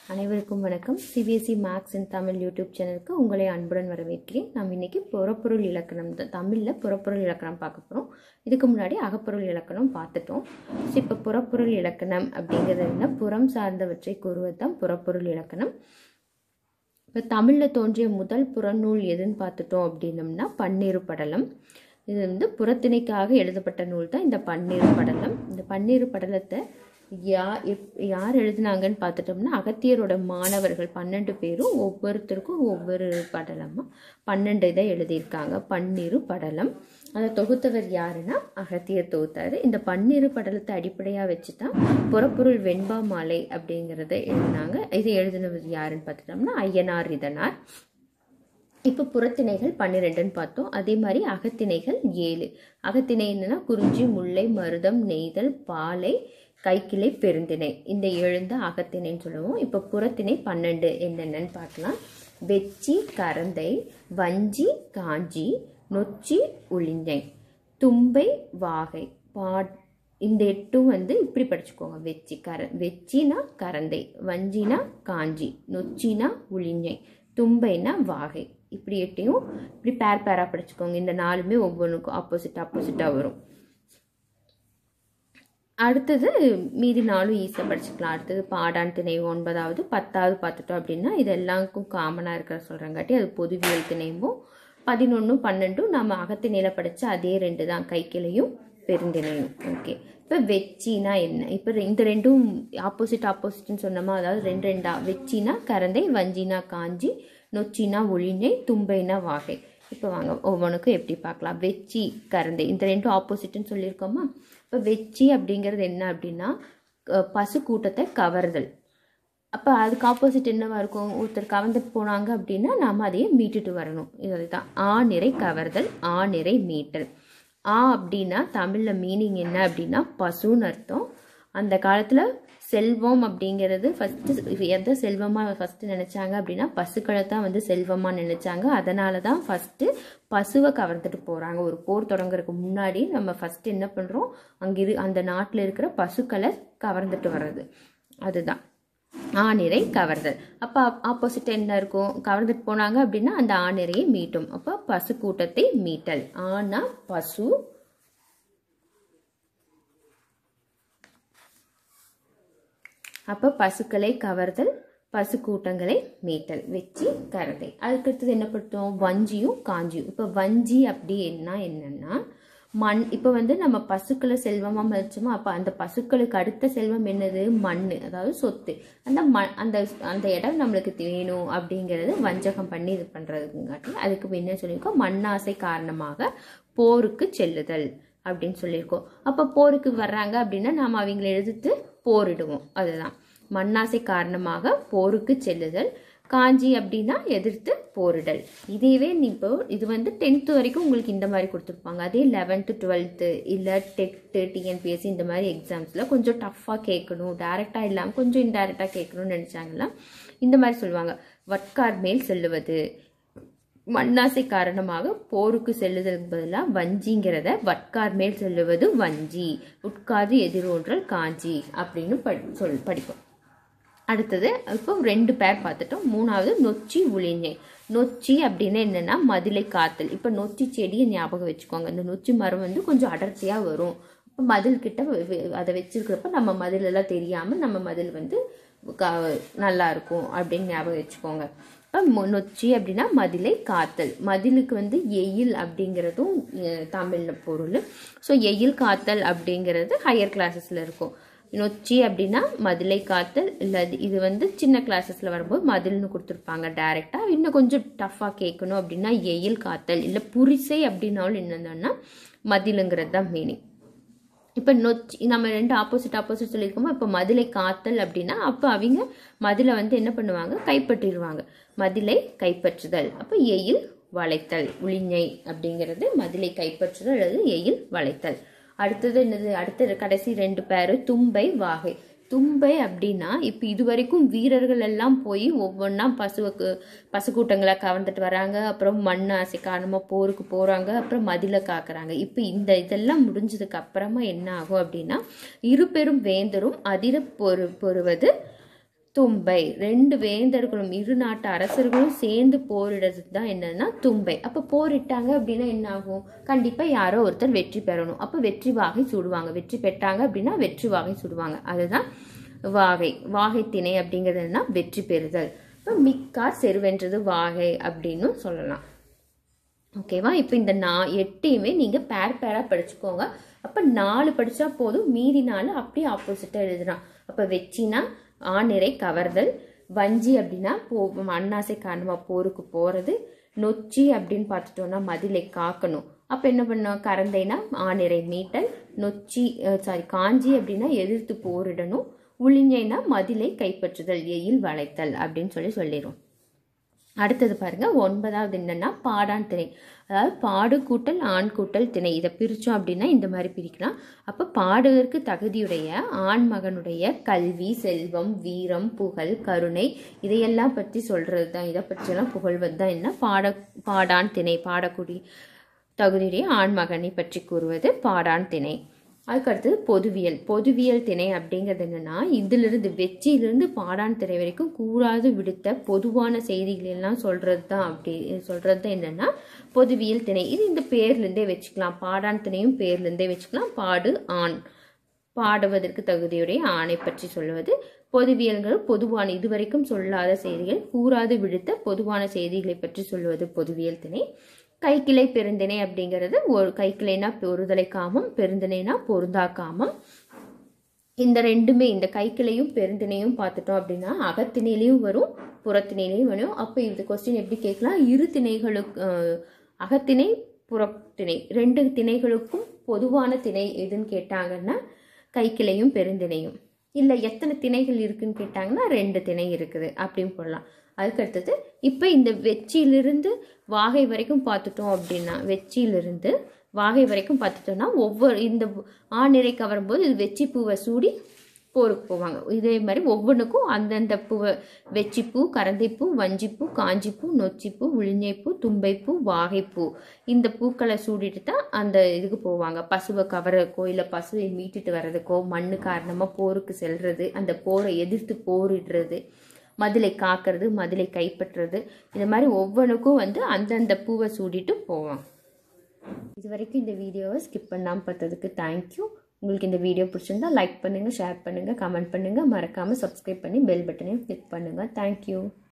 அனைவருக்கும் வணக்கம். CBSE maths in Tamil YouTube சேனலுக்கு உங்களை அன்புடன் வரவேற்கிறேன். நாம் இன்னைக்கு புறப்பொருள் இலக்கணம் தமிழில் புறப்பொருள் இலக்கணம் பார்க்க போகிறோம். இதுக்கு முன்னாடி அகப்பொருள் இலக்கணம் பார்த்துட்டோம். இப்போ புறப்பொருள் இலக்கணம் அப்படிங்கிறது என்ன? புறம் சார்ந்தவற்றை கூறுவது தான் புறப்பொருள் இலக்கணம். இப்போ தமிழில் தோன்றிய முதல் புறநூல் எதுன்னு பார்த்துட்டோம் அப்படின்னம்னா பன்னிரு படலம். இது புறத்திணைக்காக எழுதப்பட்ட நூல் தான் இந்த பன்னிரு படலம். இந்த பன்னிரு படலத்தை யார் எழுதினாங்கன்னு பார்த்துட்டோம்னா அகத்தியரோட மாணவர்கள் 12 பேரும் ஒவ்வொருத்தருக்கும் ஒவ்வொரு படலமாக 12 இதை எழுதியிருக்காங்க. பன்னிரு படலம். அதை தொகுத்தவர் யாருன்னா அகத்தியர் தொகுத்தாரு. இந்த பன்னிரு படலத்தை அடிப்படையாக வச்சு தான் புறப்பொருள் வெண்பா மாலை அப்படிங்கிறத எழுதினாங்க. இது எழுதினவர் யாருன்னு பார்த்துட்டோம்னா ஐயனார் இதனார். இப்போ புறத்திணைகள் 12ன்னு பார்த்தோம். அதே மாதிரி அகத்திணைகள் 7. அகத்திணை என்னன்னா குறிஞ்சி, முல்லை, மருதம், நெய்தல், பாலை, கைக்கிளை, பெருந்திணை. இந்த 7 அகத்திணைன்னு சொல்லுவோம். இப்போ புறத்திணை 12 என்னென்னு பார்க்கலாம். வெச்சி, கரந்தை, வஞ்சி, காஞ்சி, நொச்சி, உளிஞ்சை, தும்பை, வாகை, இந்த 8 இப்படி படிச்சுக்கோங்க. வெச்சினா கரந்தை, வஞ்சினா காஞ்சி, நொச்சினா உளிஞ்சை, தும்பைனா வாகை. இப்படி 8 இப்படி பேரா படிச்சுக்கோங்க. இந்த 4 ஒவ்வொன்றுக்கும் ஆப்போசிட்டாக வரும். அடுத்தது மீதி 4 ஈஸியாக படிச்சுக்கலாம். அடுத்தது பாடான் திணை 9வது 10வது பார்த்துட்டோம் அப்படின்னா இது எல்லாருக்கும் காமனாக இருக்கிற சொல்கிறங்காட்டி அது பொதுவியல் திணையும். 11, 12 நம்ம அகத்திணையில் படித்த அதே 2 தான், கைக்கிளையும் பெருந்திணையும். ஓகே, இப்போ வெச்சினா என்ன? இப்போ இந்த 2 ஆப்போசிட்னு சொன்னோமா, அதாவது 2 வெச்சினா கரந்தை, வஞ்சினா காஞ்சி, நொச்சினா ஒளிஞ்சை, தும்பைனா வாகை. இப்போ வாங்க ஒவ்வொன்றுக்கும் எப்படி பார்க்கலாம். வெச்சி, கரந்தை இந்த 2 ஆப்போசிட்னு சொல்லியிருக்கோமா. இப்போ வெச்சி அப்படிங்கிறது என்ன அப்படின்னா பசு கூட்டத்தை கவர்தல். அப்போ அதுக்கு ஆப்போசிட் என்னவா இருக்கும்? ஒருத்தர் கவர்ந்துட்டு போனாங்க அப்படின்னா நாம் அதையே மீட்டுட்டு வரணும். இதுதான் ஆ நிறை கவர்தல், ஆ நிறை மீட்டல். ஆ அப்படின்னா தமிழில் மீனிங் என்ன அப்படின்னா பசுன்னு அர்த்தம். அந்த காலத்தில் செல்வம் அப்படிங்கிறது ஃபஸ்ட்டு எதை செல்வமாக ஃபஸ்ட்டு நினச்சாங்க அப்படின்னா பசுக்களை தான் செல்வமாக நினச்சாங்க. அதனால தான் ஃபஸ்ட்டு பசுவை கவர்ந்துட்டு போகிறாங்க. ஒரு போர் தொடங்குறதுக்கு முன்னாடி நம்ம ஃபஸ்ட்டு என்ன பண்ணுறோம், அந்த நாட்டில் இருக்கிற பசுக்களை கவர்ந்துட்டு வர்றது. அதுதான் ஆநிறை கவர்தல். அப்போ ஆப்போசிட் என்ன இருக்கும்? கவர்ந்துட்டு போனாங்க அப்படின்னா அந்த ஆநிறையை மீட்டும். அப்போ பசு கூட்டத்தை மீட்டல். ஆனா பசு, அப்போ பசுக்களை கவர்தல், பசு கூட்டங்களை மீட்டல். வெச்சி, கரந்தை. அதுக்கடுத்தது என்ன படுத்தோம்? வஞ்சியும் காஞ்சியும். இப்போ வஞ்சி அப்படி என்னன்னா மண். இப்போ நம்ம பசுக்களை செல்வமாக மதிச்சோமா, அப்போ அந்த பசுக்களுக்கு அடுத்த செல்வம் என்னது? மண், அதாவது சொத்து. அந்த இடம் நம்மளுக்கு வேணும் அப்படிங்கிறது வஞ்சகம் பண்ணி இது பண்ணுறதுங்காட்டி அதுக்கு என்ன சொல்லியிருக்கோம்? மண்ணாசை காரணமாக போருக்கு செல்லுதல் அப்படின்னு சொல்லியிருக்கோம். அப்போ போருக்கு வர்றாங்க அப்படின்னா நாம் அவங்களை எதிர்த்து போரிடுவோம். அதுதான் மண்ணாசை காரணமாக போருக்கு செல்லுதல். காஞ்சி அப்படின்னா எதிர்த்து போரிடல். இதுவே இப்போ இது 10th வரைக்கும் உங்களுக்கு இந்த மாதிரி கொடுத்துருப்பாங்க. அதே 11th 12th இல்லை டெட்டு, டிஎன்பிஎஸ்சி இந்த மாதிரி எக்ஸாம்ஸில் கொஞ்சம் டஃப்பாக கேட்கணும், டைரெக்டாக இல்லாமல் கொஞ்சம் இன்டைரக்டாக கேட்கணும்னு நினச்சாங்கன்னா இந்த மாதிரி சொல்லுவாங்க. வட்கார் மேல் செல்லுவது, மண்ணாசை காரணமாக போருக்கு செல்லுதலுக்கு பதிலாக வஞ்சிங்கிறத வட்கார் மேல் செல்லுவது வஞ்சி, உட்காது எதிரொன்றல் காஞ்சி அப்படின்னு படிப்போம். அடுத்தது இப்போ 2 பேர் பார்த்துட்டோம். 3வது நொச்சி, உளிஞ்சை. நொச்சி அப்படின்னு என்னன்னா மதிலை காத்தல். இப்போ நொச்சி செடியை ஞாபகம் வச்சுக்கோங்க. இந்த நொச்சி மரம் கொஞ்சம் அடர்த்தியாக வரும். இப்போ மதில் கிட்ட அதை வச்சிருக்கிறப்ப நம்ம மதிலெல்லாம் தெரியாமல் நம்ம மதில் நல்லா இருக்கும் அப்படின்னு ஞாபகம் வச்சுக்கோங்க. இப்போ நொச்சி அப்படின்னா மதிலை காத்தல். மதிலுக்கு எயில் அப்படிங்கிறதும் தமிழில் பொருள். ஸோ எயில் காத்தல் அப்படிங்கிறது ஹையர் கிளாஸஸில் இருக்கும். நொச்சி அப்படின்னா மதிலை காத்தல். இல்லை இது சின்ன கிளாஸஸில் வரும்போது மதில்னு கொடுத்துருப்பாங்க டைரெக்டாக. இன்னும் கொஞ்சம் டஃப்பாக கேட்கணும் அப்படின்னா எயில் காத்தல். இல்லை புரிசை அப்படின்னாலும் என்னன்னா மதிலுங்கிறது தான் மீனிங். இப்போ நொச்சி நம்ம 2 ஆப்போசிட் சொல்லியிருக்கோமா. இப்போ மதிலை காத்தல் அப்படின்னா அப்போ அவங்க மதிலை என்ன பண்ணுவாங்க? கைப்பற்றிடுவாங்க. மதிலை கைப்பற்றுதல். அப்போ எயில் வளைத்தல். உளிஞ்சை அப்படிங்கிறது மதிலை கைப்பற்றுதல் அல்லது எயில் வளைத்தல். அடுத்தது என்னது? அடுத்த கடைசி 2 பேர் தும்பை, வாகை. தும்பை அப்படின்னா இப்போ இது வரைக்கும் வீரர்கள் எல்லாம் போய் ஒவ்வொன்றா பசு கூட்டங்களை கவர்ந்துட்டு வராங்க. அப்புறம் மண் ஆசை காரணமாக போருக்கு போகிறாங்க. அப்புறம் மதிலை காக்குறாங்க. இப்போ இதெல்லாம் முடிஞ்சதுக்கு அப்புறமா என்ன ஆகும் அப்படின்னா இரு பெரும் வேந்தரும் அதிர பொறுவது தும்பை. 2 வேந்தர்களும் இரு நாட்டு அரசர்களும் சேர்ந்து போரிடுறது தான் என்னன்னா தும்பை. அப்போ போரிட்டாங்க அப்படின்னா என்ன ஆகும்? கண்டிப்பாக யாரோ ஒருத்தர் வெற்றி பெறணும். அப்போ வெற்றி வாகை சுடுவாங்க. வெற்றி பெற்றாங்க அப்படின்னா வெற்றி வாகை சுடுவாங்க. அதுதான் வாகை. வாகை திணை அப்படிங்கிறதுனா வெற்றி பெறுதல். இப்போ மிக்கார் செருவென்றது வாகை அப்படின்னு சொல்லலாம். ஓகேவா? இப்போ இந்த 8யுமே நீங்கள் பேராக படிச்சுக்கோங்க. அப்போ 4 படித்தா போதும், மீதி 4 அப்படியே ஆப்போசிட்டாக எழுதலாம். அப்போ வெற்றினா ஆணிரை கவர்தல், வஞ்சி அப்படின்னா அண்ணாசை காரணமாக போருக்கு போகிறது, நொச்சி அப்படின்னு பார்த்துட்டோம்னா மதிலை காக்கணும். அப்போ என்ன பண்ணோம்? கரந்தைனா ஆணிரை மீட்டல், காஞ்சி அப்படின்னா எதிர்த்து போரிடணும், உளிஞ்சைனா மதிலை கைப்பற்றுதல், எயில் வளைத்தல் அப்படின்னு சொல்லிடும். அடுத்தது பாருங்க, 9வது என்னன்னா பாடான் திணை. அதாவது பாடு கூட்டல் ஆண் கூட்டல் திணை. இதை பிரித்தோம் அப்படின்னா இந்த மாதிரி பிரிக்கலாம். அப்போ பாடுவதற்கு தகுதியுடைய ஆண் மகனுடைய கல்வி, செல்வம், வீரம், புகழ், கருணை இதையெல்லாம் பற்றி சொல்றது தான். இதை பற்றியெல்லாம் புகழ்வது தான் என்ன பாடான் திணை. பாடக்கூடிய தகுதியுடைய ஆண் மகனை பற்றி கூறுவது பாடான் திணை. அதுக்கடுத்தது பொதுவியல் திணை அப்படிங்கிறது என்னன்னா, இதிலிருந்து வெற்றியிலிருந்து பாடான் திணை வரைக்கும் கூறாது விடுத்த பொதுவான செய்திகள் எல்லாம் சொல்றது தான் என்னன்னா பொதுவியல் திணை. இது இந்த பேர்லேருந்தே வச்சுக்கலாம். பாடான் திணையும் பேர்லேருந்தே வச்சுக்கலாம். பாடு ஆண், பாடுவதற்கு தகுதியுடைய ஆணை பற்றி சொல்லுவது. பொதுவியல்கள் பொதுவான இதுவரைக்கும் சொல்லாத செய்திகள் கூறாது விடுத்த பொதுவான செய்திகளை பற்றி சொல்லுவது பொதுவியல் திணை. கைக்கிளை பெருந்திணை அப்படிங்கிறது ஒரு கைக்கிளைனா பொருதலை காமம், பெருந்திணைனா பொருந்தா காமம். இந்த ரெண்டுமே, இந்த கைக்கிளையும் பெருந்திணையும் பார்த்துட்டோம் அப்படின்னா அகத்திணையிலையும் வரும், புறத்திணையிலையும் வரும். அப்போ இந்த கொஸ்டின் எப்படி கேட்கலாம்? இரு திணைகளுக்கு அகத்திணை புறத்திணை 2 திணைகளுக்கும் பொதுவான திணை எதுன்னு கேட்டாங்கன்னா கைக்கிளையும் பெருந்திணையும். இல்லை எத்தனை திணைகள் இருக்குன்னு கேட்டாங்கன்னா 2 திணை இருக்குது அப்படின்னு போடலாம். அதுக்கடுத்தது இப்போ இந்த வெற்றியிலிருந்து வாகை வரைக்கும் பார்த்துட்டோம் அப்படின்னா, வெற்றியிலிருந்து வாகை வரைக்கும் பார்த்துட்டோம்னா ஒவ்வொரு இந்த ஆணிரை கவரும்போது இது வெற்றி பூவை சூடி போருக்கு போவாங்க. இதே மாதிரி ஒவ்வொன்றுக்கும் அந்தந்த பூவை, வெற்றிப்பூ, கரந்தைப்பூ, வஞ்சிப்பூ, காஞ்சிப்பூ, நொச்சிப்பூ, உளிஞ்சைப்பூ, தும்பைப்பூ, வாகைப்பூ இந்த பூக்களை சூடிட்டு தான் அந்த இதுக்கு போவாங்க. பசுவை கவரதுக்கோ இல்லை பசுவை மீட்டுட்டு வர்றதுக்கோ, மண்ணு காரணமாக போருக்கு செல்றது, அந்த போரை எதிர்த்து போரிடுறது, மதிலை காக்கிறது, மதிலை கைப்பற்றுறது, இந்த மாதிரி ஒவ்வொன்றுக்கும் அந்தந்த பூவை சூடிட்டு போவோம். இது வரைக்கும் இந்த வீடியோவை ஸ்கிப் பண்ணாமல் பார்த்ததுக்கு தேங்க்யூ. உங்களுக்கு இந்த வீடியோ பிடிச்சிருந்தா லைக் பண்ணுங்கள், ஷேர் பண்ணுங்கள், கமெண்ட் பண்ணுங்கள். மறக்காமல் சப்ஸ்கிரைப் பண்ணி பெல் பட்டனையும் கிளிக் பண்ணுங்கள். தேங்க்யூ.